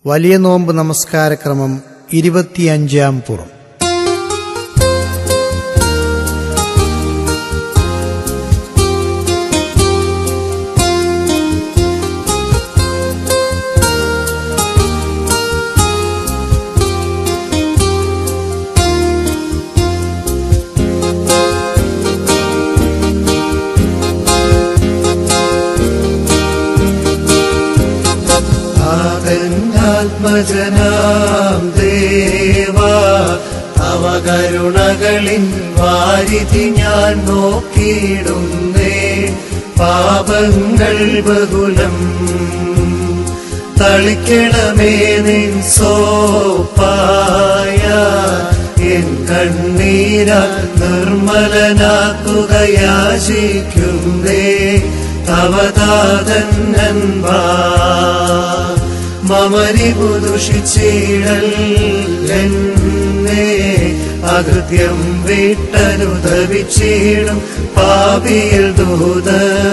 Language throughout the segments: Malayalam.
വലിയ നോമ്പ് നമസ്കാരക്രമം 25-ാം പുറം. ആത്മജനാം ദേവാ അവ കരുണകളിൻ വാരിധി ഞാൻ നോക്കിയിടുന്നേ. പാപങ്ങൾ ബഹുലം തളിക്കണമേ നിൻ സോപ്പായ എൻ കണ്ണീരാ നിർമ്മലനാക്കുകയാചിക്കുന്നേ. അവതാതന്നൻവാ മമരിപുദുഷിച്ചിടല്ലെന്നെ അകൃത്യം വിട്ടനുദവിച്ചിടും പാപിയിൽ ദൂത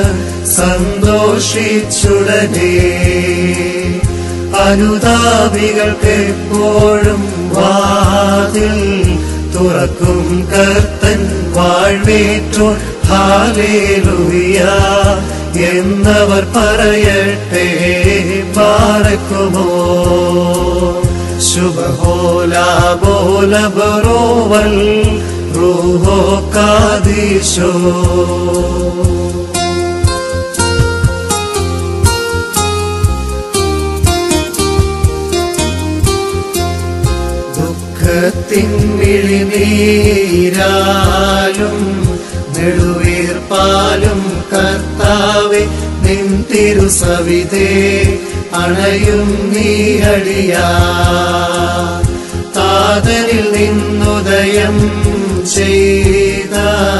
സന്തോഷിച്ചുടനെ. അനുതാപികൾക്ക് എപ്പോഴും വാതിൽ തുറക്കും കർത്തൻ വാഴ്വേറ്റോൻ ഹല്ലേലൂയ എന്നവർ പറയട്ടെ. ബാറക്കുമോ ശുഭഹോലാ ബോല ബറോവൽ റൂഹോ കാദിശോ. ദുഃഖത്തിൻ മിഴിനീരാലും നെടുവീർപ്പാലും കർത്താവേ നിൻ തിരുസവിധേ അണയും നീ അടിയാ. താതനിൽ നിന്നുദയം ചെയ്ത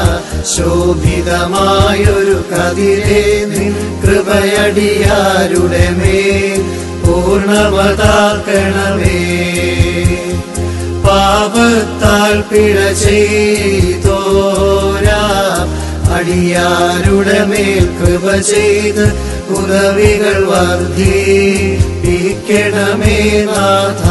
ശോഭിതമായൊരു കതിരേ നിൻ കൃപയടിയാരുടെ മേൽ പൂർണ്ണമതാക്കണമേ. പാപത്താൽ പിഴ ചെയ്തോരാ അടിയാരുടെ മേൽ കൃപ ചെയ്ത് ഉദവികൾ വർദ്ധിപ്പിക്കണമേ നാഥ.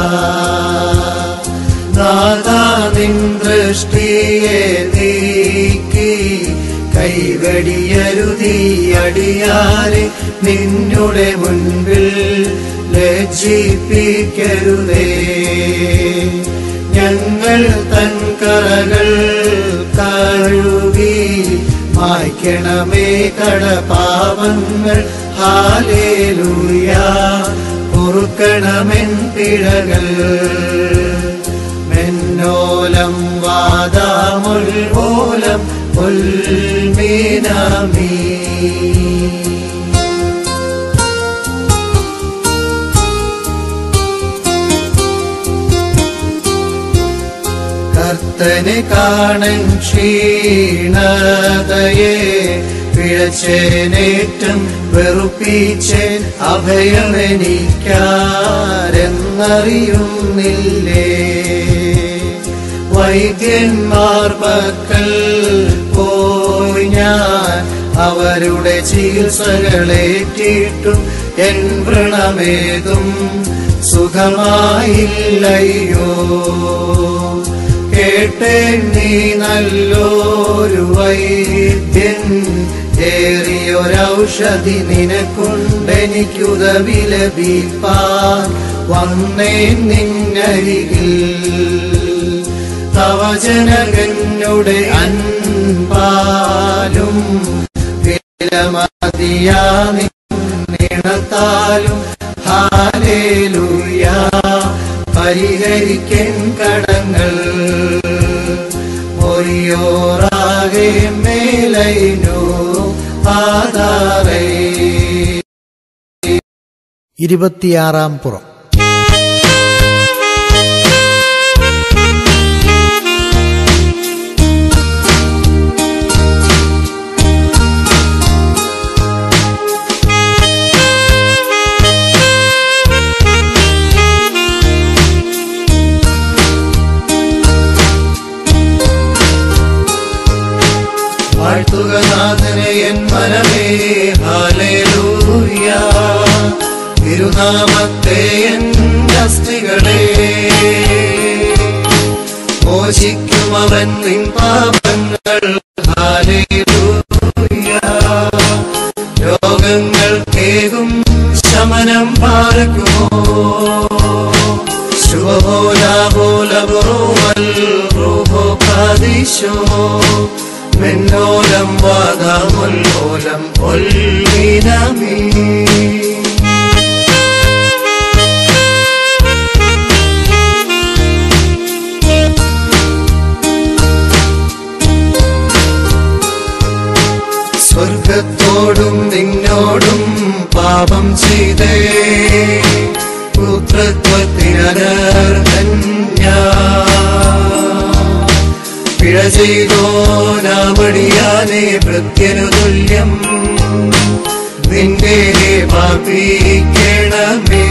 നാഥാ നിൻ ദൃഷ്ടിയെ നീക്കി കൈവടിയരുതീ അടിയാരെ നിന്നുടെ മുൻപിൽ ലജ്ജിപ്പിക്കരുതേ. ഞങ്ങൾ തൻ കറകൾ കഴുകി മായ്ക്കണമേ കടപാപങ്ങൾ. ഹല്ലേലൂയ പൊറുക്കണമെൻ പിഴകൾ. മെന്നോലം വാദാമുൽമൂലം ഉൽമീനാമീ. കർത്തനെ കാണൻ ക്ഷീണതയെ പിഴച്ചേനേറ്റം വെറുപ്പിച്ചേൻ അഭയമെനിക്കാരെന്നറിയുന്നില്ലേ. വൈദ്യന്മാർ പക്കൽ പോയി ഞാൻ അവരുടെ ചികിത്സകളേറ്റിട്ടും എൻ വ്രണമേതും സുഖമായില്ലയോ. കേട്ടേ നീ നല്ലൊരു വൈദ്യൻ ഏറിയൊരൗഷധി നിനക്കുണ്ടെനിക്കുദവി ലഭിപ്പാൻ വന്നേ നിന്നരികിൽ. തവ ജനകനുടെ അൻപാലും വിലമതിയാ നിണത്താലും ഹല്ലേലൂയ പരിഹരിക്കൻ കടങ്ങൾ. മൊരിയോറാകെ മേലൈനോ ആധാരേ. 26-ാം പുറം. വാഴ്ത്തുകനാഥനെ എൻ മനമേ ഹല്ലേലൂയ. തിരുനാമത്തെ അസ്ഥികളെ മോചിക്കും അവൻ നിൻ പാപങ്ങൾ. ഹല്ലേലൂയ. രോഗങ്ങൾ കേകും ശമനം പാർക്കുമോ. ശുഭോലാബോലബോൽ റൂഹോ ഖദീശോ മെന്നോലം വാദാമുല്ലോലം ഒൽമീനമീ. സ്വർഗത്തോടും നിന്നോടും പാപം ചെയ്തേ പുത്രത്വത്തിനർഹൻ ഞാൻ. പിഴ ചെയ്തോ നാമടിയാനേ ഭൃത്യനു തുല്യം നിന്റെ പാപിക്കണമേ.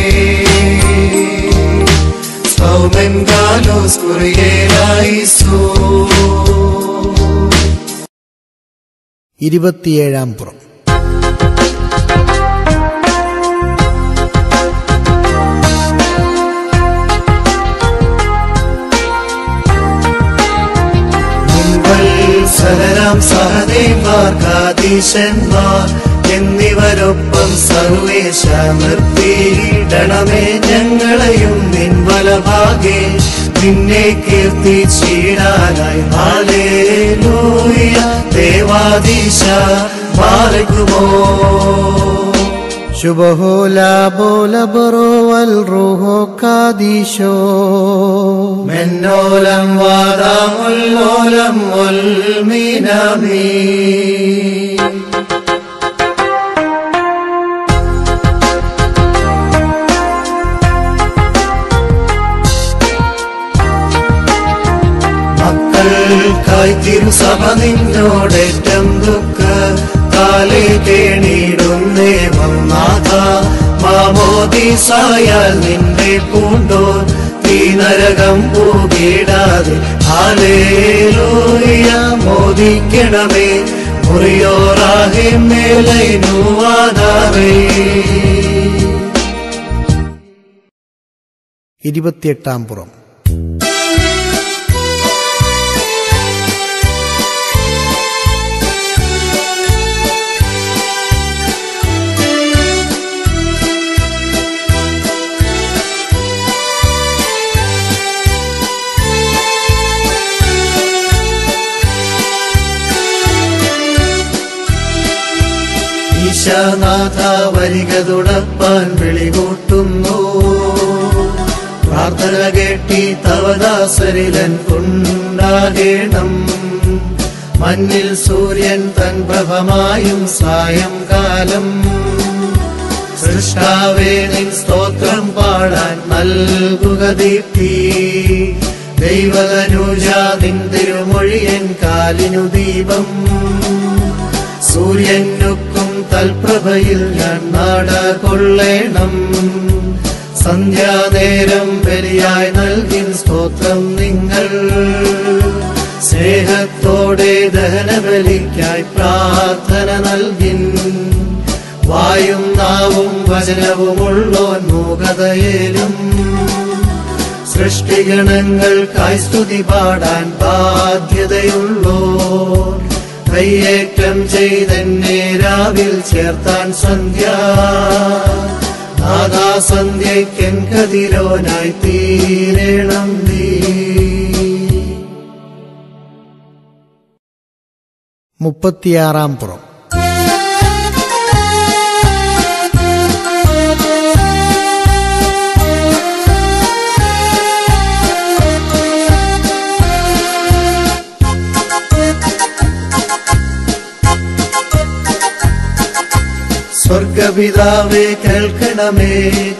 സൗമൻ കാലോസ് കുറിയേലായിസോ. 27-ാം പുറം. സഹരാം സഹദേവന്മാർ ഖദീശന്മാർ എന്നിവരൊപ്പം സർവേശ നിർത്തിയിടണമേ ഞങ്ങളെയും നിൻ വലഭാഗേ നിന്നെ കീർത്തിച്ചിടാനായി. ഹല്ലേലൂയ. ദേവാദീശ ബാരക്കുമോ. ശുഭോലാബോലബറോവൽ റൂഹോ ഖദീശോ മെന്നോലം വാദാമുല്ലോലം ഒൽമീനമീ. മക്കൾക്കായി തിരുസഭ നിന്നോടേറ്റം ദുഃഖ കാലേ കേണിടുന്നേവം നാഥ. മാമോദീസായാൽ നിന്നെ പൂണ്ടോർ ഈ നരകം പോകിടാതെ. ഹല്ലേലൂയ. മോദിക്കണമേ മുറിയോറാഹെ മേലൈനുവാദാവേ. 28-ാം പുറം. ഈശാനാഥ വരിക തുടപ്പാൻ വിളികൂട്ടുന്നു. പ്രാർത്ഥന കേട്ടി തവദാസരിലൻ ഉണ്ടാകേണം. മഞ്ഞിൽ സൂര്യൻ തൻ പ്രഭമായും സായംകാലം. സൃഷ്ടാവേ നിൻ സ്തോത്രം പാടാൻ നൽകുക ദീപ്തി. ദൈവതനുജ നിൻ തിരുമൊഴിയൻ കാലിനു ദീപം. സൂര്യനുക്കും തൽപ്രഭയിൽ ഞാൻ നാട കൊള്ളേണം. സന്ധ്യാനേരം ബലിയായി നൽകിൻ സ്തോത്രം നിങ്ങൾ. സ്നേഹത്തോടെ ദഹനബലിക്കായി പ്രാർത്ഥന നൽകിൻ. വായും നാവും വചനവുമുള്ളോൻ മൂകതയേലും. സൃഷ്ടിഗണങ്ങൾക്കായി സ്തുതി പാടാൻ ബാധ്യതയുള്ളോർ. കയ്യേറ്റം ചെയ്തെന്നെ രാവിൽ ചേർത്താൻ സന്ധ്യ. നാദാസന്ധ്യയ്ക്കൻ കതിരോനായി തീരണം നീ. 36-ാം പുറം. സ്വർഗപിതാവേ കേൾക്കണമേ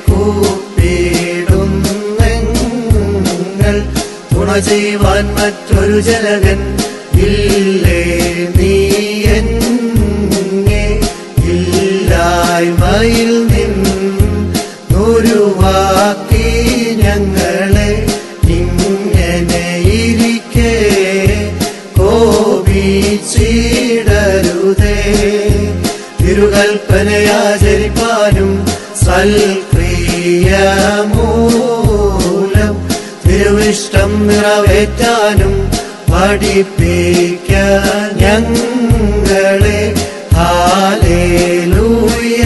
കൂപ്പിടുന്നെങ്ങൾ. തുണ ചെയ്യുവാൻ മറ്റൊരു ജനകൻ ഇല്ലേ നീ എന്നെ. ഇല്ലായ്മയിൽ നിന്നുരുവാക്കി ഞങ്ങളെ. ഇങ്ങനെ ഇരിക്കെ കോപിച്ചിടരുതേ. തിരുകൽപ്പനയാചരിപ്പാനും സൽക്രിയമൂലം തിരുവിഷ്ടം നിറവേറ്റാനും പഠിപ്പിക്ക ഞങ്ങളെ. ഹല്ലേലൂയ.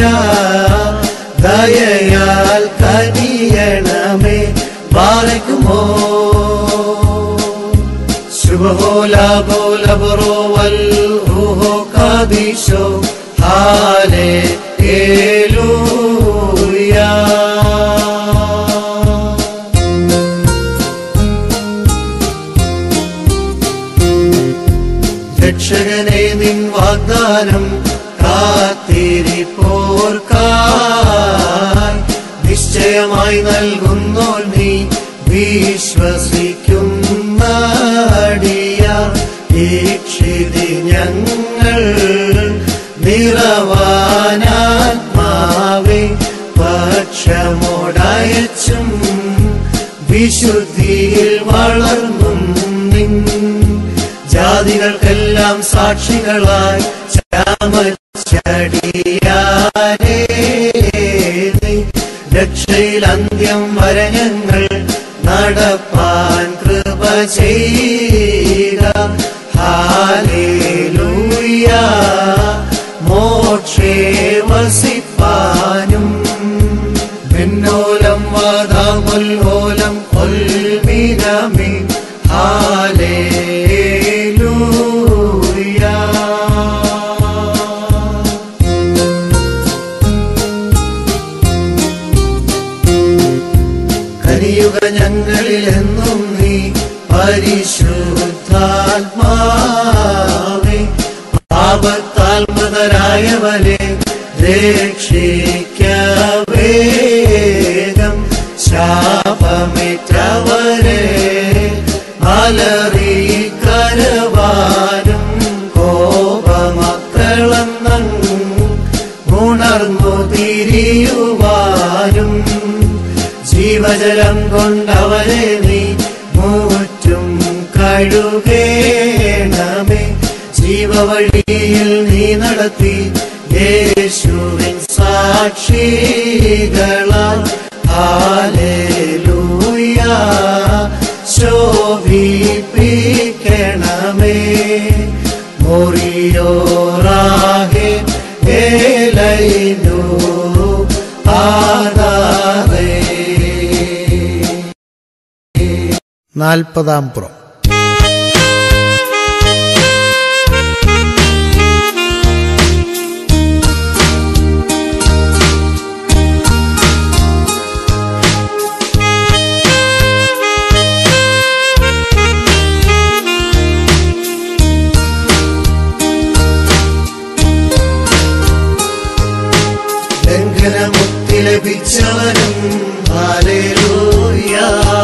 ദയയാൽ കനിയണമേ. ബാരക്കുമോ ശുഭഹോല ബറോ വൽ റൂഹോ ഖദീശോ. ഹല്ലേലൂയ. രക്ഷകനെ നിൻ വാഗ്ദാനം കാത്തിരിപ്പോർക്കായി നിശ്ചയമായി നൽകുന്നു നീ. വിശ്വസിക്കുന്നടിയാർ ദീക്ഷിതി ഞങ്ങൾ. നിറവാനാത്മാവേ പക്ഷമോടയച്ചും വിശുദ്ധിയിൽ വളർന്നും നിൻ. ജാതികൾക്കെല്ലാം സാക്ഷികളായി ചമച്ചടിയാരേ. രക്ഷയിൽ അന്ത്യം വരെ ഞങ്ങൾ നടപ്പാൻ കൃപ ചെയ്യുക. ഹല്ലേലൂയ. മോക്ഷേ വസിപ്പാനും മിന്നോലം വാദാമുല്ലോലം കൊൽമിനമി. ഹല്ലേലൂയ. കനിയുക ഞങ്ങളിലെന്നും നീ പരിശുദ്ധാത്മാവേ. പാപത്താൽ മൃതരായവരെ രക്ഷിക്ക വേഗം. ശാപമേറ്റവരെ അലറി കരവാനും കോപമക്കളെന്നും ഉണർന്നു തിരിയുവാനും. ജീവജലം കൊണ്ടവരെ നീ മൂറ്റും കഴുകേണമേ. ജീവവഴിയിൽ നീ നടത്തി യേശുവിൻ സാക്ഷികളാൽ. ഹല്ലേലൂയ. ശോഭിപ്പിക്കണമേ. മോറിയോറാഹേ ഏലൈനോ ആദാരേ. 40-ാം പുറം. ലംഘനമുക്തി ലഭിച്ചവനും ഹല്ലേലൂയ.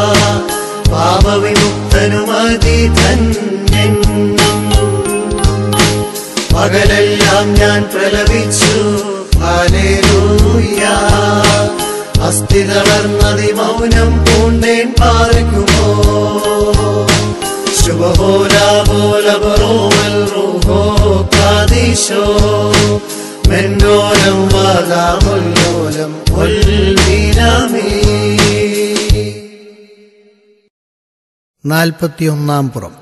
പാപവിമുക്തനുമതി ധന്യൻ. പകലെല്ലാം ഞാൻ പ്രലപിച്ചു. ഹല്ലേലൂയ. അസ്ഥി തളർന്നതി മൗനം പൂണ്ടേൻ. പാർക്കുമോ ശുഭഹോല ബോല ബറോവൽ റൂഹോ ഖദീശോ. മെന്നോലം വാദാമുല്ലോലം കൊൽമിനമേ. 41-ാം പുറം.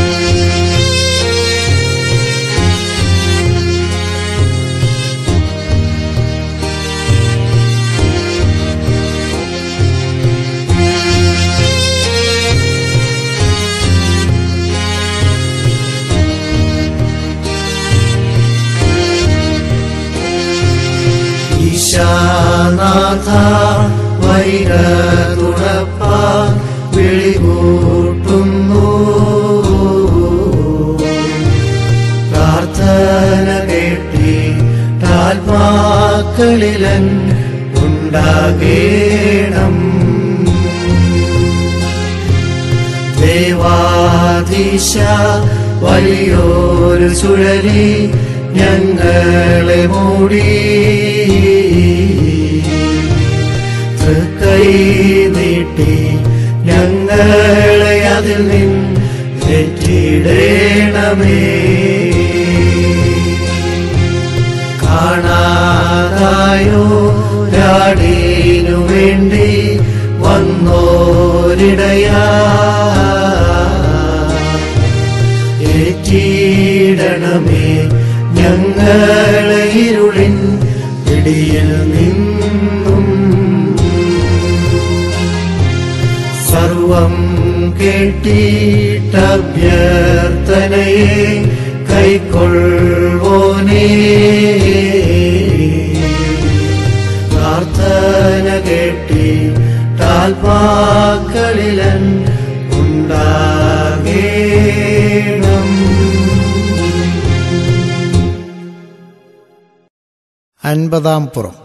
ഈശാനാഥ വൈരതുണപ്പാൻ വിളികൂട്ടുന്നു. പ്രാർത്ഥന കേട്ടിട്ടാത്മാക്കളിലൻ ഉണ്ടാകേണം. ദേവാധീശ വലിയൊരു ചുഴലി ഞങ്ങളെ മൂടി. തൃക്കൈ നീട്ടി ഞങ്ങളെ അതിൽ നിന്നിടേണമേ. കാണാതായോ രാടീനു വേണ്ടി വന്നോരിടയാ. ധൂപം കേട്ടിട്ടഭ്യർത്ഥനയെ കൈക്കൊള്ളുവോനേ. പ്രാർത്ഥന കേട്ടിട്ടാത്മാക്കളിലൻ ഉണ്ടാകേണം. 50-ാം പുറം.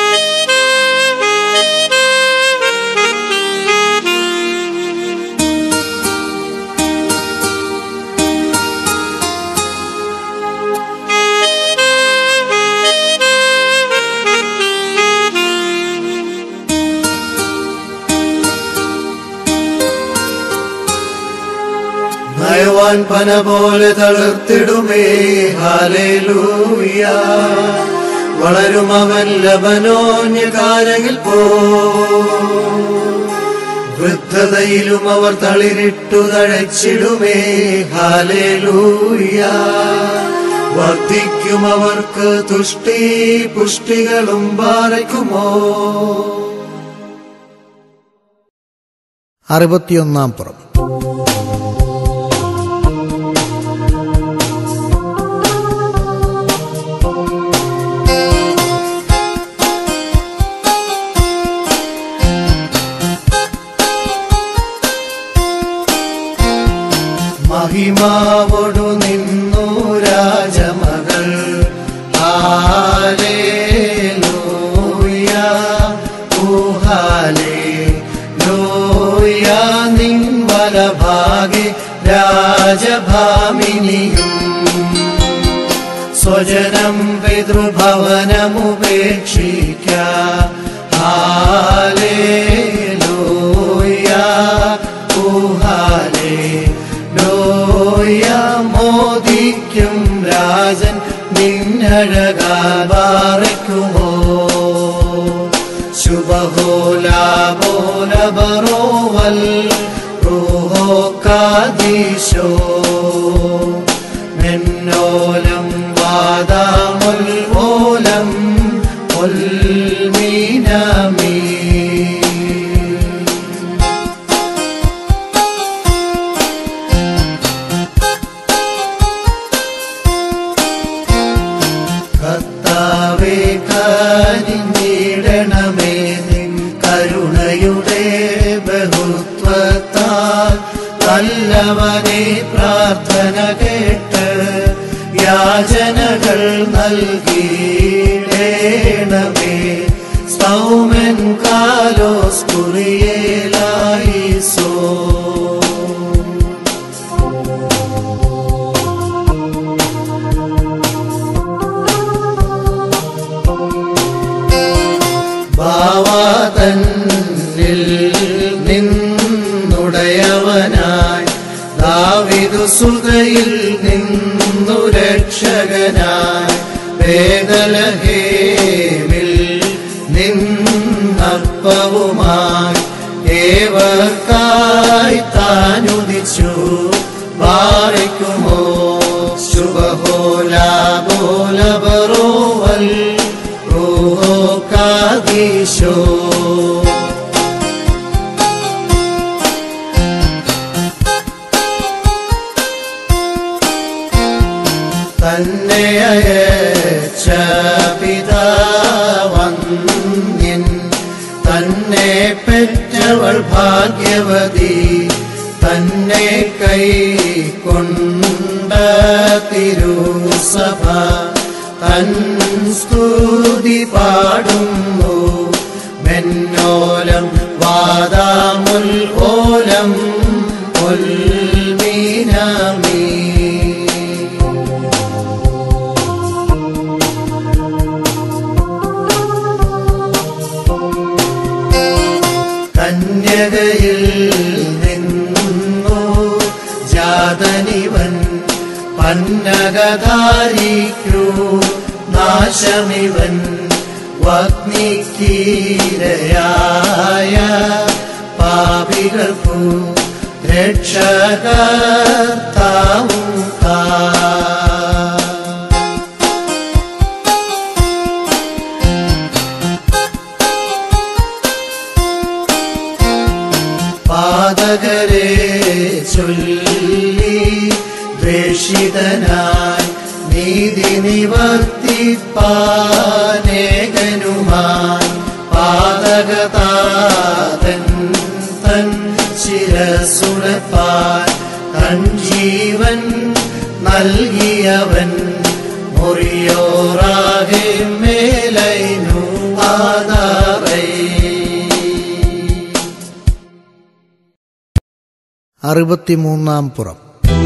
നയവാൻ പന പോലെ തളിർത്തിടുമേ. ഹല്ലേലൂയ. വളരും അവൻ ലബനോന്യ കാരകിൽ പോ. വൃദ്ധതയിലും അവർ തളിരിട്ടു തഴച്ചിടുമേ. ഹല്ലേലൂയ. വർദ്ധിക്കും അവർക്ക് തുഷ്ടി പുഷ്ടികളും പാറയ്ക്കുമോ. 61-ാം പുറം. മഹിമാവോടു നിന്നു രാജമകൾ. ഹല്ലേലൂയ. ഓ ഹല്ലേലൂയ. നിൻ വലഭാഗെ രാജഭാമിനിയും സ്വജനം പിതൃഭവനമുപേക്ഷിക്ക. ഹല്ലേലൂയ. ഓ ഹല്ലേലൂയ. മോദിക്കും രാജൻ നിന്നഴകാൽ പാറയ്ക്കുമോ. ശുഭഹോലാബോലബറോവൽ റൂഹോ കാദീശോ. മെന്നോലം വാദാമുൽ ഓലം ഒൽമീനമീ. കർത്താവേ കനിഞ്ഞിടണമേ. നിൻ കരുണയുടെ ബഹുത്വത്താൽ നല്ലവനെ പ്രാർത്ഥന കേട്ട് യാചനകൾ നൽകിയിടണമേ. സൗമൻ കാലോസ് കുറിയേലായിസോ. ഭാവതന്നിൽ നിന്നുടയവനായി ദാവീദു സുതയിൽ നിന്നു രക്ഷകനായി ബേഥലഹേമിൽ നിന്നപ്പവുമായി ഏവർക്കായി താനുദിച്ചു പാറയ്ക്കുമോ. ശുഭഹോലാബോലബറോവൽ റൂഹോ കാദീശോ. തന്നെ അയച്ച പിതാവന്യൻ തന്നെ പെറ്റവൾ ഭാഗ്യവതി. തന്നെ കൈക്കൊണ്ട തിരുസഭ തൻ സ്തുതി പാടുന്നു. മെന്നോലം വാദാമുൽ ഓലം ഒൽമീനമീ. കന്യകയിൽ നിന്നു ജാതനിവൻ പന്നകധാരിക്കൂ നാശമിവൻ. വഗ്നിക്കീരയായ പാപികൾക്കു രക്ഷകർത്താവും പാതകരെ ചൊല്ലി ദ്വേഷിതനായി നീതി നിവർത്തിപ്പാനേകനുമായി പാതകതാതൻ തൻ ശിരസുടപ്പാൻ തൻ ജീവൻ നൽകിയവൻ മുറിയോറാകെ മേലൈനു ആധാരൈ. 63-ാം പുറം.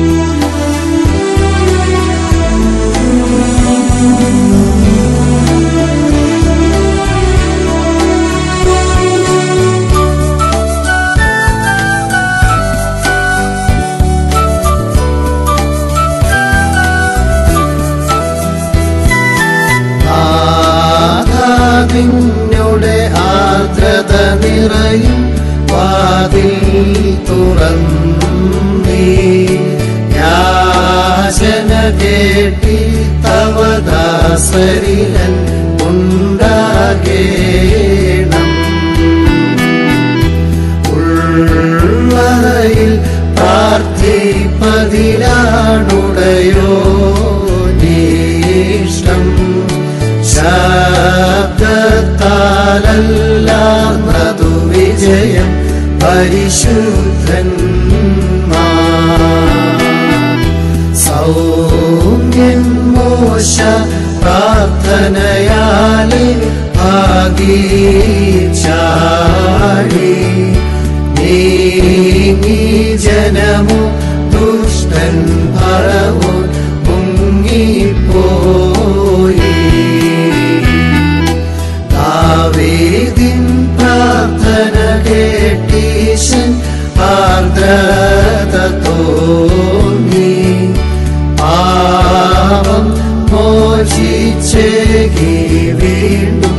നിന്നുടെ ആർദ്രത നിറയും വാതിൽ തുറന്നീ യാചന കേട്ടി തവ ദാസരിലൻ ഉണ്ടാകേണം. ഉള്ളറയിൽ പ്രാർത്ഥിപ്പതിലാണുടയോ നീഷ്ടം. ശബ്ദത്താലല്ലാർന്നതു വിജയം പരിശുദ്ധന്മാർ. സൗമ്യൻ മോശ പ്രാർത്ഥനയാലെ ഭാഗീച്ചാടി നീങ്ങി ജനമോ ദുഷ്ടൻ പറവോ മുങ്ങിപ്പോയി. ദാവീദിൻ പ്രാർത്ഥന കേട്ടീശൻ ആർദ്രത തോന്നി പാപം മോചിച്ചേകി വീണ്ടും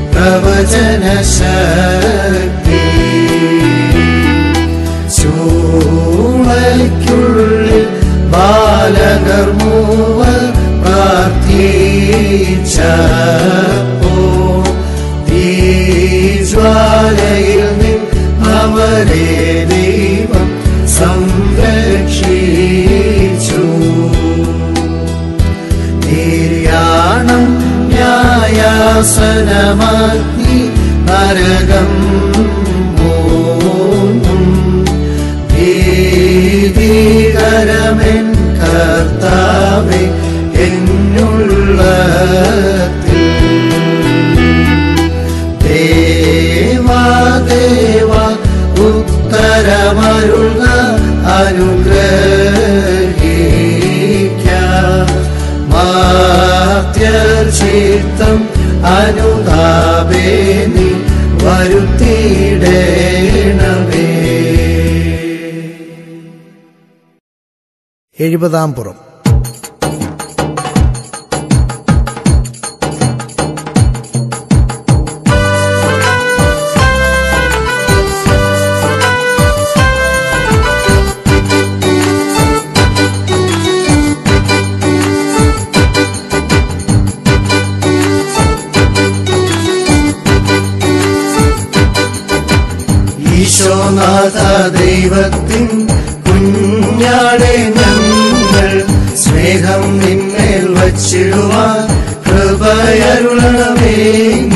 പ്രവചനശക്തി. ചൂളയ്ക്കുള്ളിൽ ബാലകർ മൂവർ പ്രാർത്ഥിച്ചപ്പോൾ തീജ്വാലയിൽ നിന്ന് അവരെ ദൈവം സംരക്ഷിച്ചു. നിര്യാണം ന്യായാസനമാക്കി നരകം മൂന്നും ഭീതികരമെൻ കർത്താവേ എന്നുള്ളത്തിൽ. ദേവാ ദേവാ ഉത്തരമരുൾക അനുഗ്രഹിക്ക മാത്യർ ചിത്തം അനുതാപേ നീ വരുത്തിയിടേണമേ. 70-ാം പുറം. ഈശോനാഥ ദൈവത്തിൻ കുഞ്ഞാടെ ഞങ്ങൾ സ്നേഹം നിന്മേൽ വച്ചിടുവാൻ കൃപയരുളണമേ.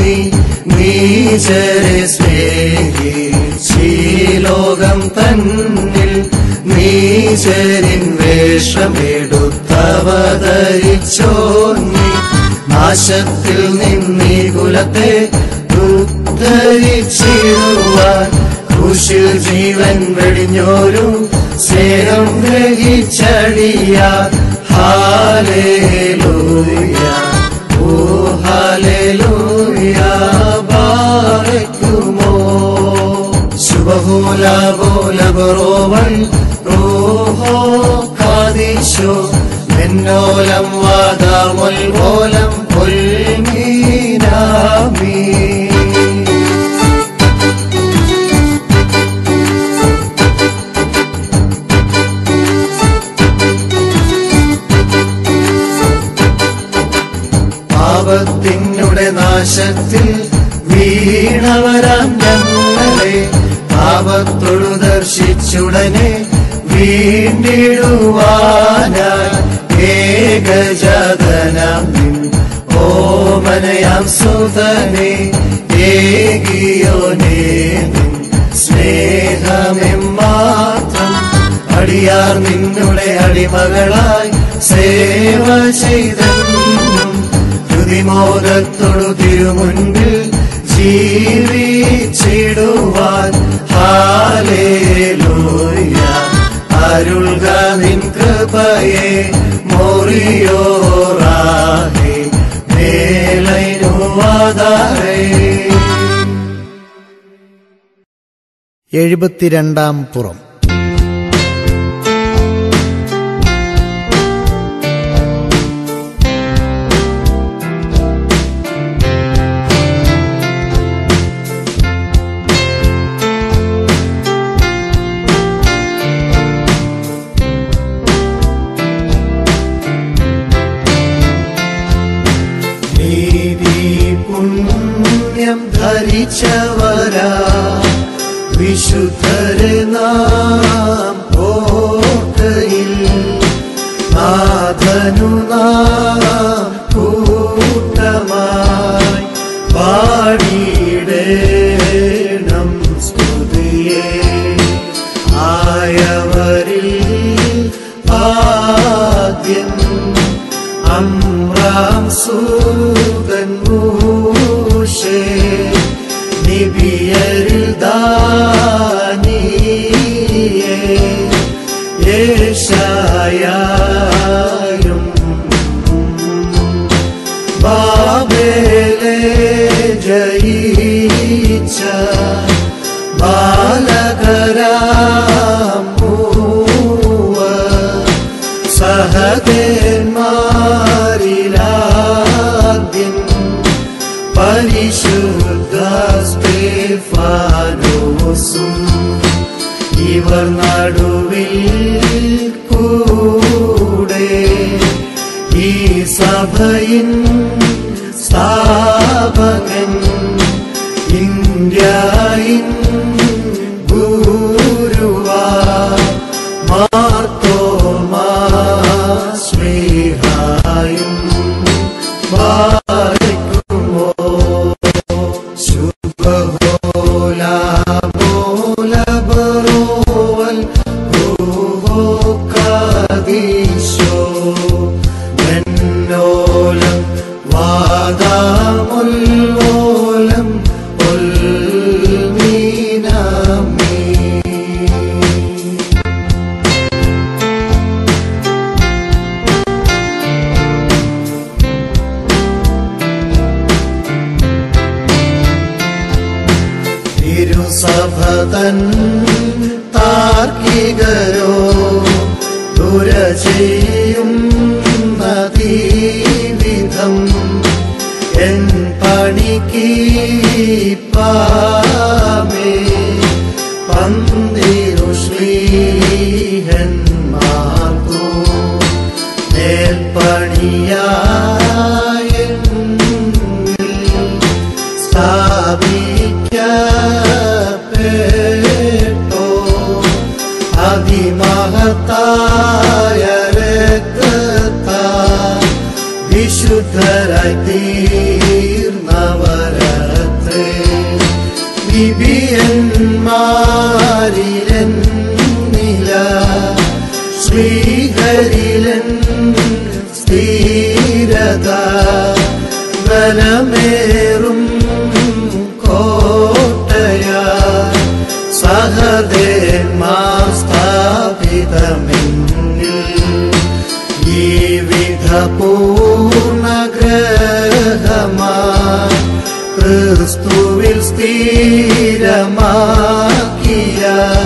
നീചരെ സ്നേഹിച്ചീ ലോകം തന്നിൽ നീചരിൻ വേഷമെടുത്തവതരിച്ചോ നീ. നാശത്തിൽ നിന്നീ കുലത്തെ ഉദ്ധരിച്ചിടുവാൻ ക്രൂശിൽ ജീവൻ വെടിഞ്ഞോരും സ്നേഹം ഗ്രഹിച്ചടിയാർ. ഹാലേലൂയ ഓ ഹാലേലൂയ ബാറയ്ക്കുമോ ശുഭഹോല ബോല ബറോവൻ റോഹോ കാദിശോ മെന്നോലം വാദാമുൽ ബോലം പൊൽമീനാമീ. പാപത്തിനുടെ നാശത്തിൽ വീണവരാം ഞങ്ങളെ പാപത്തൊഴുത സ്പർശിച്ചുടനെ വീണ്ടിടുവാനായി ഏകജാതനാം നിൻ ഓമനയാം സുതനെ ഏകിയോനേ നിൻ സ്നേഹമെം മാത്രം അടിയാർ നിന്നുടെ അടിമകളായി സേവ ചെയ്തെന്നും ഹൃതിമോദത്തോടു തിരുമുൻപിൽ ജീവിച്ചിടുവാൻ ഹല്ലേലൂയ അരുൾക നിൻ കൃപയെ മോറിയോറാഹേ മേലൈനുവാദാരേ. 72 പുറം. പുണ്യം ധരിച്ചവരാ വിശുദ്ധരെ നാം ഓർക്കയിൽ നാഥനു നാം കൂട്ടമായി പാടിയിടേണം സ്തുതിയെ ആയവരിൽ ആദ്യം അമ്രാം സൂതൻ മൂശേ നിബിയരിൽ ദാനിയേ യേശയ്യായും ബാബേലെ ജയിച്ച ബാലകരാം മൂവർ സഹദേന്മാരിലാദ്യം പരിശുദ്ധ സ്തെഫാനോസും ഇവർ നടുവിൽ കൂടെ ഈ സഭയിൻ സ്ഥാപകൻ ഇന്ത്യയിൻ ഗുരുവാ മാർത്തോമാ ശ്രീഹായും ബാരിക്കുമോ ശുഭഹോലാ ബോലബറോവൽ ഗുഹോ കാദീശോ മെന്നോലം വാദാമുല്ലോലം ഉൽമീനാമീ. 'സഭ തൻ താർക്കികരോ ദുര ചെയ്യുന്നതീവിധം എൻ പണിക്കീപ്പാമേ പന്തിരു ശ്ലീഹന്മാർക്കു മേൽപ്പണിയായെന്നിൽ സ്ഥാപിക്കപ്പെട്ടോ അതിമഹത്തായ രക്തത്താൽ വിശുദ്ധരായി തീർന്നവരത്രേ നിബിയന്മാരിലെന്നില ശ്രീഹരിലൻ സ്ഥിരത ബലമേറും കോട്ടയാ സഹദേന്മാർ സ്ഥാപിതമെന്നിൽ ഈ വിധ പൂർണ്ണഗ്രഹമാ ക്രിസ്തുവിൽ സ്ഥിരമാക്കിയ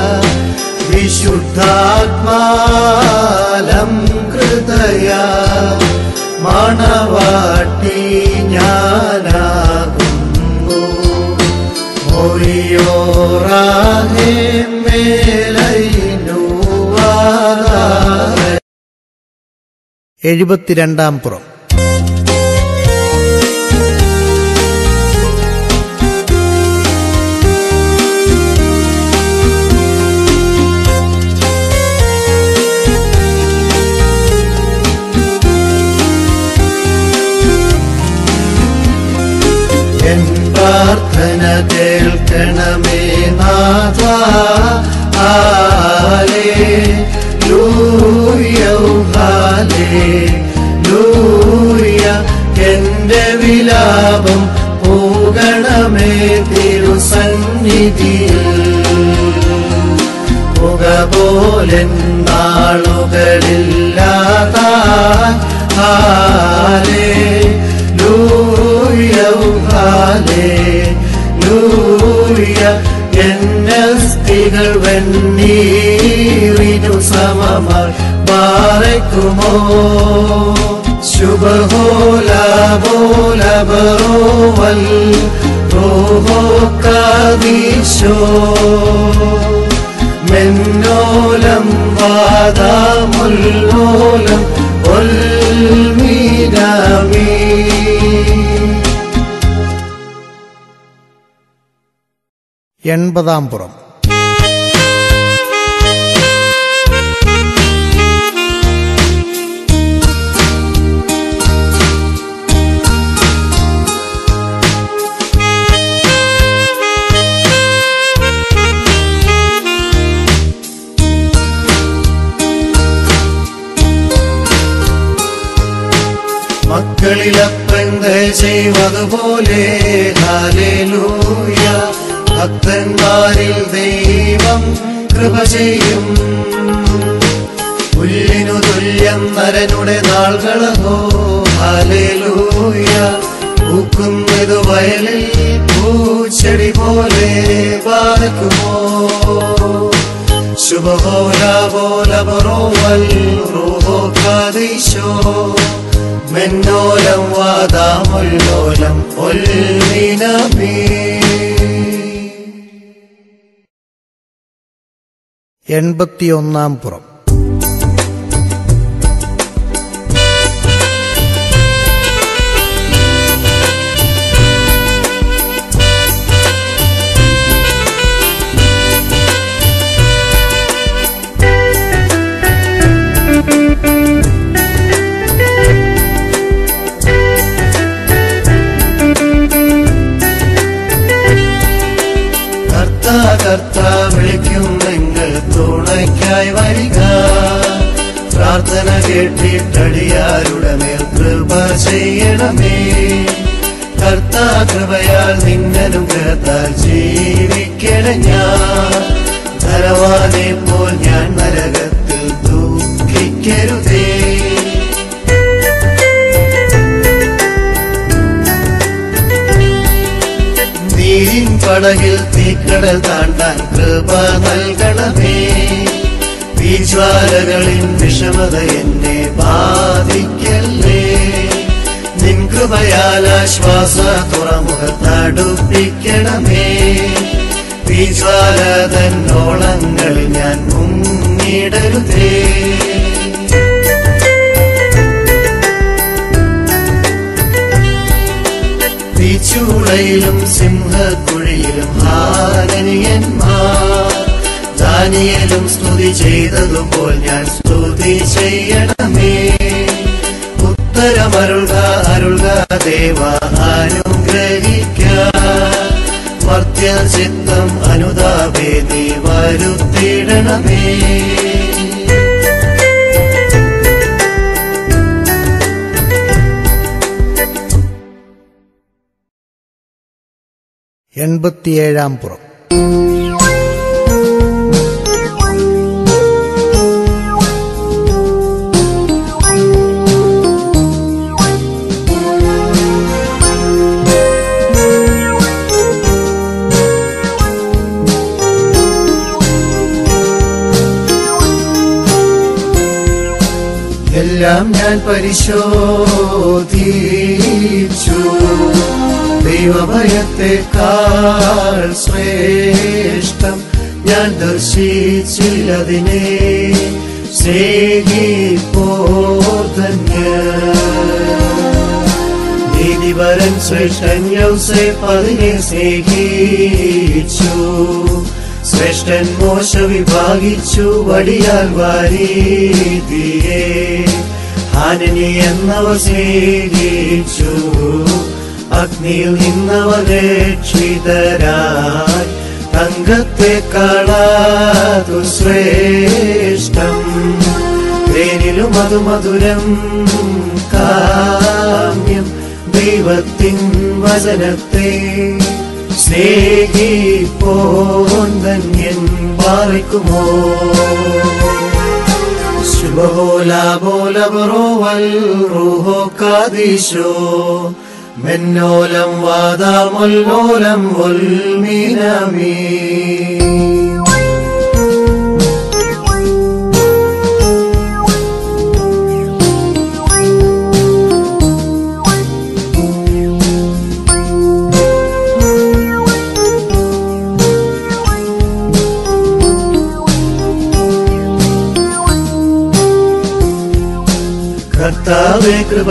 വിശുദ്ധാത്മാലം കൃതയാ മണവാട്ടി ഞാനാകുന്നു. ഒറിയോറാഹേ മേലൈനുവാദാരേ. 72 പുറം. നൽകണമേ നാഥ. ഹല്ലേലൂയ ഹല്ലേലൂയ. എന്റെ വിലാപം പോകണമേ തിരുസന്നിധിയിൽ. പുക പോലെ നാളുകളില്ലാതാൻ. Hallelujah hallelujah. എന്നസ്തികൾ വെണ്ണീറിനു സമമായി ബാറയ്ക്കുമോ. ശുഭഹോലബോലബറോവൽ റോഹോ കാദീശോ. മെന്നോലം വാദാമുല്ലോലം ഒൽമീനാമീ. എൺപതാം പുറം. മക്കളിലപ്പൻ ചെയ്വതുപോലെ ഹല്ലേലൂയ. ഭക്തന്മാരിൽ ദൈവം കൃപ ചെയ്യും. പുല്ലിനു തുല്യം നരനുടെ നാളുകളോ. ഹല്ലേലൂയ. പൂക്കുന്നതു വയലിൽ പൂച്ചെടി പോലെ പാർക്കുമോ. ശുഭഹോലബോലബറോവൽ റോഹോ കാദീശോ. മെന്നോലം വാദാമുല്ലോലം ഒൽമീനാമീ. 81 പുറം. കർത്താ വിളിക്കും നിങ്ങൾ തുണയ്ക്കായി വരിക. പ്രാർത്ഥന കേട്ടിട്ടടിയാരുടെ മേൽ കൃപ ചെയ്യണമേ. കർത്താ കൃപയാൽ നിന്നനുഗ്രഹത്താൽ ജീവിക്കണം ഞാൻ. ധനവാനെ പോൽ ഞാൻ നരകത്തിൽ ദുഃഖിക്കരുതേ. നീരിൻ പടകിൽ തീക്കടൽ താണ്ടാൻ കൃപ നൽകണമേ. തീജ്വാലകളിൻ വിഷമത എന്നെ ബാധിക്കല്ലേ. നിൻ കൃപയാൽ ആശ്വാസ തുറമുഖത്തടുപ്പിക്കണമേ. തീജ്വാല തന്നോളങ്ങളിൽ ഞാൻ മുങ്ങിടരുതേ. ചൂളയിലും സിംഹക്കുഴിയിലും ഹാരനിയന്മാർ ദാനിയേലും സ്തുതി ചെയ്തതുപോൽ ഞാൻ സ്തുതി ചെയ്യണമേ. ഉത്തരമരുൾക അരുൾക ദേവ അനുഗ്രഹിക്ക. മർത്യചിത്തം അനുതാപേ നീ വരുത്തിടണമേ. 87 പുറം. എല്ലാം ഞാൻ പരിശോധിച്ചു. ദൈവഭയത്തെക്കാൾ ശ്രേഷ്ഠം ഞാൻ ദർശിച്ചില്ലതിനെ. നീതിപരൻ ശ്രേഷ്ഠൻ യൗസേപ്പ് അതിനെ സ്നേഹിച്ചു. ശ്രേഷ്ഠൻ മോശ വിഭാഗിച്ചു വടിയാൽ വാരീതിയെ. ഹാനനി എന്നവർ സ്നേഹിച്ചു അഗ്നിയിൽ നിന്നവർ രക്ഷിതരായി. തങ്കത്തെക്കാളതു ശ്രേഷ്ഠം, തേനിലും അതു മധുരം കാമ്യം. ദൈവത്തിൻ വചനത്തെ സ്നേഹിപ്പോൻ ധന്യൻ പാലിക്കുമോ. ശുഭോലാബോലബറോവൽ റൂഹോ കാദീശോ മെന്നോലം വാദാമൊല്ലോലം ഒൽമീനമീ. കർത്താവേ കൃപ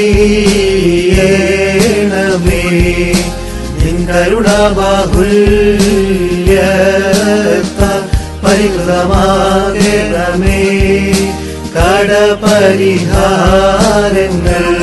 ചെയ്യണമേ, നിൻ കരുണാബാഹുല്യത്താൽ പരികൃതമാകണമേ കടപരിഹാരങ്ങൾ.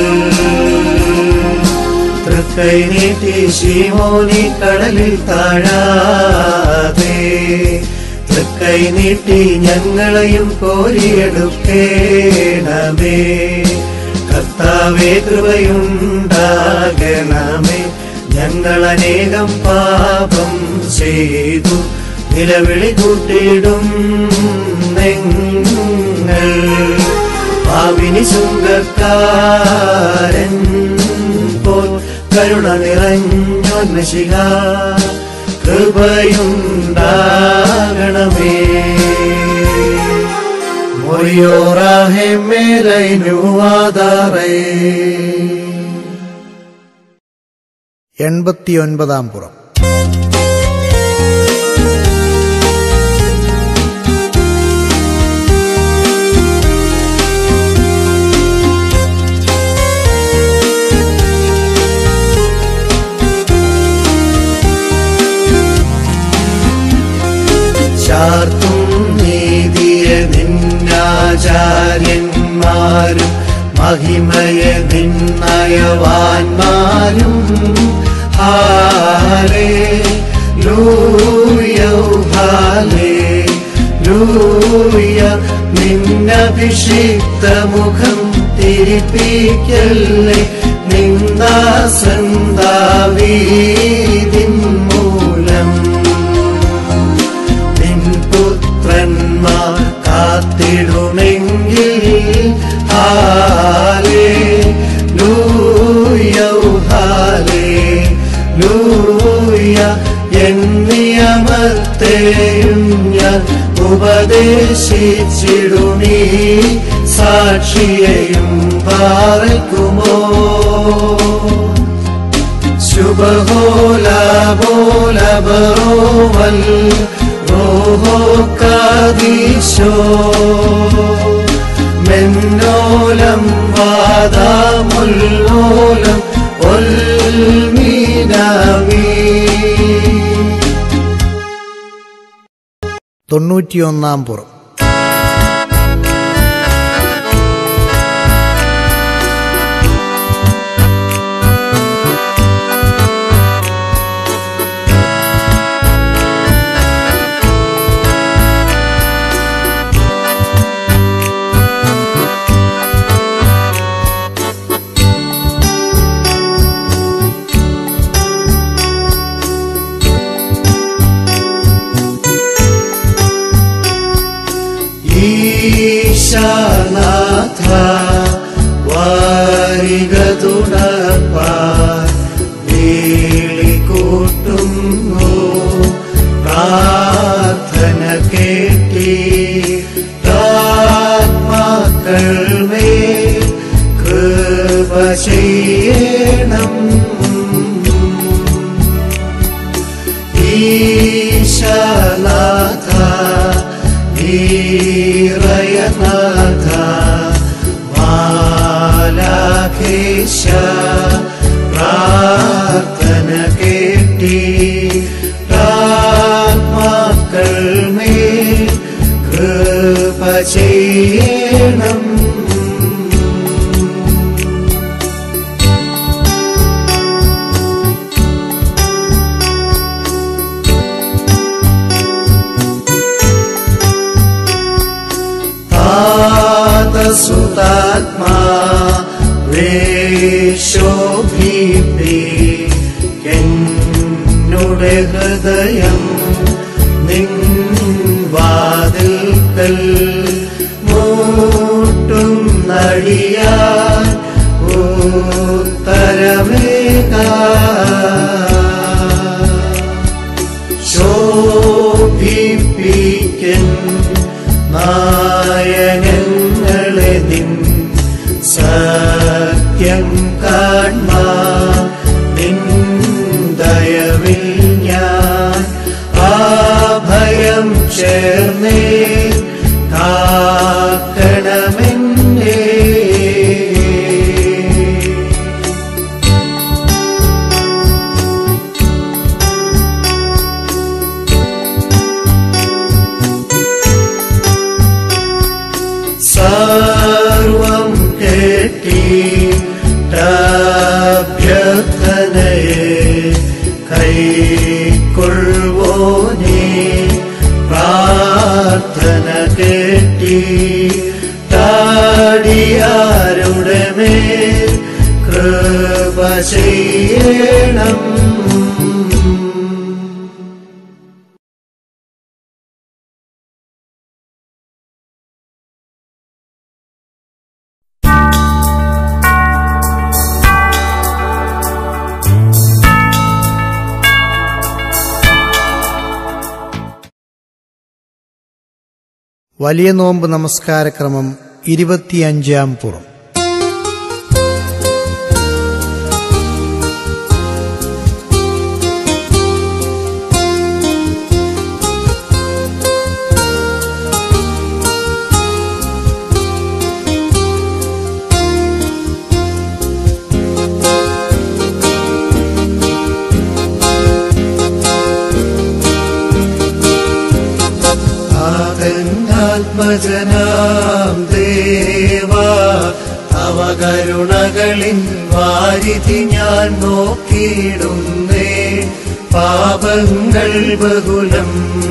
തൃക്കൈ നീട്ടി ശീമോനി കടലിൽ താഴാതെ, തൃക്കൈ നീട്ടി ഞങ്ങളെയും കോരിയെടുക്കേണമേ. കർത്താവേ കൃപയുണ്ടാകണമേ, ഞങ്ങളനേകം പാപം ചെയ്തു നിലവിളി കൂട്ടിടും നിങ്ങൾ. പാവിനി ചുങ്കക്കാരൻ പോൽ കരുണ നിറഞ്ഞോന്മശിക കൃപയുണ്ടാകണമേ. മൊയ്യോറാഹെ മേലൈനുവാദാറേ. 89 പുറം. ചാർത്തും നീതിയെ നിന്നാചാര്യന്മാരും മഹിമയെ നിന്നയവാന്മാരും. Hallelujah hallelujah. നിന്നഭിഷിക്ത മുഖം തിരിപ്പിക്കല്ലേ, നിന്ദാസൻ ദാവീദിൻ മൂലം. പുത്രന്മാർ കാത്തിടുമെങ്കിൽ ഹല്ലേലൂയ ഹല്ലേലൂയ. എൻ നിയമത്തെയും ഞാൻ ഉപദേശിച്ചിടുമീ സാക്ഷിയെയും പാലിക്കുമോ. ശുഭഹോലാബോലബറോവൽ റൂഹോ കാദീശോ മെന്നോലം വാദാമുല്ലോലം ഒൽമീനമീ. 91 പുറം. ഈശാനാഥ വാരികതുണപ്പാൻ വേളിക്കൂട്ടുന്നു. പ്രാർത്ഥന കേട്ടിട്ടാത്മാക്കൾ മേൽ കൃപ ചെയ്യണം. ഈശാനാഥ ഈറയനാഥ മാലാഖേശ പ്രാർത്ഥന കേട്ടിട്ടാത്മാക്കൾ മേൽ കൃപ ചെയ്യണം. ശോഭിപ്പിക്കെന്നുടെ ഹൃദയം നിൻ വാതിൽക്കൽ മൂട്ടും നടിയാൻ ശോഭിപ്പിക്കൻ നായകങ്ങളെ നിൻ സത്യം കാൺമാൻ നിൻ ദയവിൽ ഞാൻ അഭയം ചേർന്നേ കാക്കണമെന്നേ. സർവം കേട്ടിട്ടഭ്യർത്ഥനയെ കൈക്കൊള്ളുവോനേ പ്രാർത്ഥന കേട്ടിട്ടാടിയാരുടെ മേൽ കൃപ ചെയ്യണം. വലിയ നോമ്പ് നമസ്കാരക്രമം 25-ാം പുറം. ആത്മജനാം ദേവാ തവ കരുണകളിൻ വാരിധി ഞാൻ നോക്കിയിടുന്നേ. പാപങ്ങൾ ബഹുലം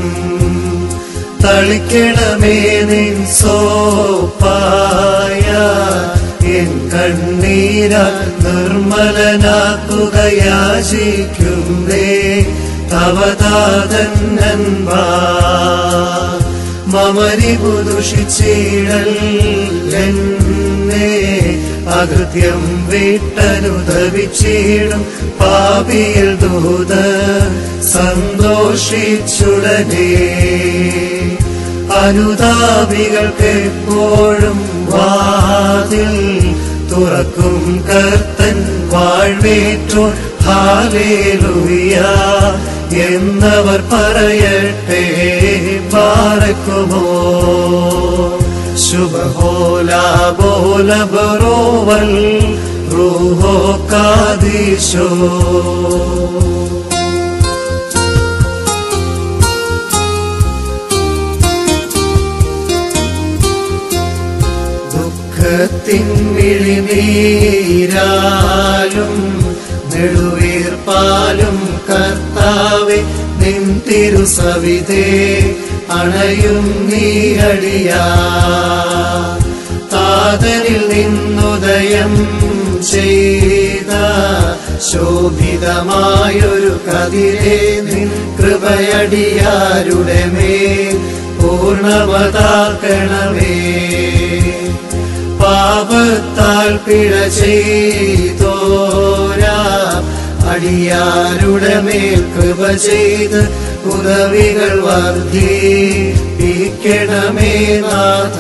തളിക്കണമേ നിൻ സോപ്പായ എൻ കണ്ണീരാ നിർമ്മലനാക്കുകയാചിക്കുന്നേ. തവതാതന്നൻവാ മമരിപുദുഷിച്ചിടല്ലെന്നേ അകൃത്യം വിട്ടനുദവിച്ചിടും പാപിയിൽ ദൂത സന്തോഷിച്ചുടനേ. അനുതാപികൾക്ക് എപ്പോഴും വാതിൽ തുറക്കും കർത്തൻ വാഴ്വേറ്റോൻ ഹല്ലേലൂയ എന്നവർ പറയട്ടെ. ബാറക്കുമോ ശുഭഹോലാ ബോല ബറോവൽ റൂഹോ കാദീശോ. ദുഃഖത്തിൻ മിഴിനീരാലും നെടുവീർപ്പാലും കർത്താവേ നിൻ തിരുസവിധേ അണയും നീ അടിയാ. താതനിൽ നിന്നുദയം ചെയ്ത ശോഭിതമായൊരു കതിരേ നിൻ കൃപയടിയാരുടെ മേൽ പൂർണ്ണമതാക്കണമേ. പാപത്താൽ പിഴ ചെയ്തോരാ അടിയാരുടെ മേൽ കൃപ ചെയ്ത് ഉദവികൾ വർദ്ധിപ്പിക്കണമേ നാഥ.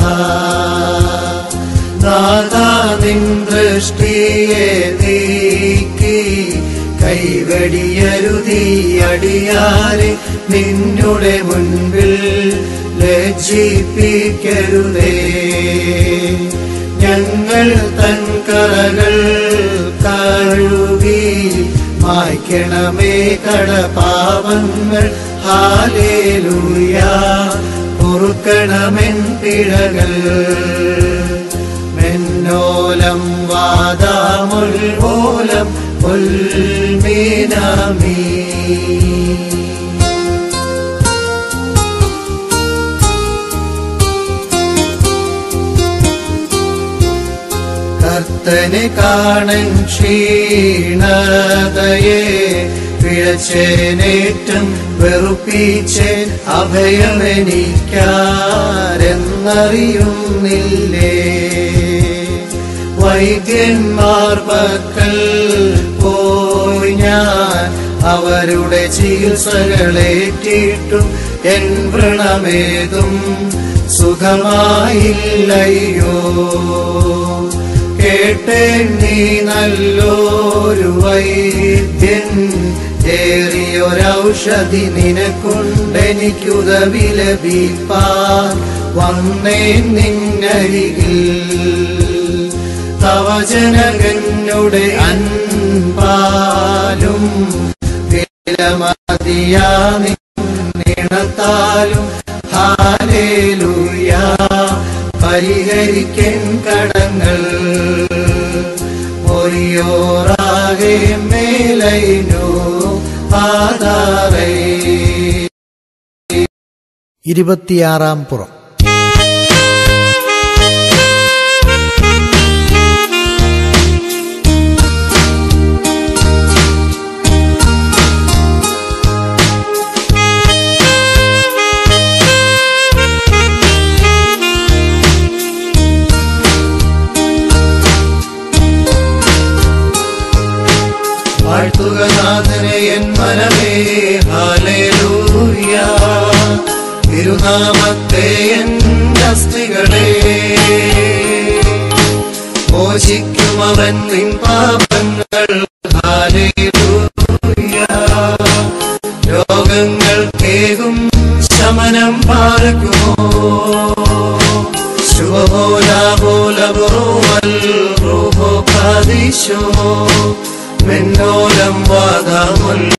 നാഥ നിൻ ദൃഷ്ടിയെ നീക്കി കൈവടിയരുതീ അടിയാരെ നിന്നുടെ മുൻപിൽ ലജ്ജിപ്പിക്കരുതേ. ഞങ്ങൾ തൻ കറകൾ കഴുകി മായ്ക്കണമേ കടപാപങ്ങൾ. ഹല്ലേലൂയ പൊറുക്കണമെൻ പിഴകൾ. മെന്നോലം വാദാമുൽമൂലം ഉൽമീനാമീ. പുത്തനെ കാണൻ ക്ഷീണതയെ പിഴച്ചേനേറ്റം വെറുപ്പിച്ചേൻ അഭയമെനിക്കാരെന്നറിയുന്നില്ലേ. വൈദ്യന്മാർ പക്കൽ പോയി ഞാൻ അവരുടെ ചികിത്സകളേറ്റിട്ടും എൻ വ്രണമേതും സുഖമായില്ലയോ. കേട്ടേൻ നീ നല്ലൊരു വൈദ്യൻ, ഏറിയൊരൗഷധി നിനക്കുണ്ടെനിക്കുദവി ലഭിപ്പാൻ വന്നേൻ നിന്നരികിൽ. തവ ജനകനുടെ അൻപാലും വിലമതിയാ നിണത്താലും ഹല്ലേലൂയ പരിഹരിക്കൻ കടങ്ങൾ. ഒരിയോറാകെ മേലൈനോ ആധാരേ. 26 പുറം. വാഴ്ത്തുകനാഥനെ എൻ മനമേ ഹല്ലേലൂയ. തിരുനാമത്തെ എൻ അസ്ഥികളെ മോചിക്കുമവൻ നിൻ പാപങ്ങൾ. ഹല്ലേലൂയ. രോഗങ്ങൾക്കേകും ശമനം പാർക്കുമോ. ശുഭോലാബോലബോവൽ റൂഹോ ഖദീശോ മെന്നോലം വാദമുൽ